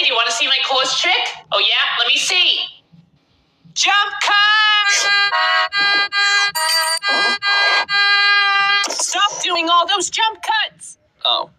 do you want to see my coolest trick? Oh yeah? Let me see. Jump cut! Stop doing all those jump cuts! Oh.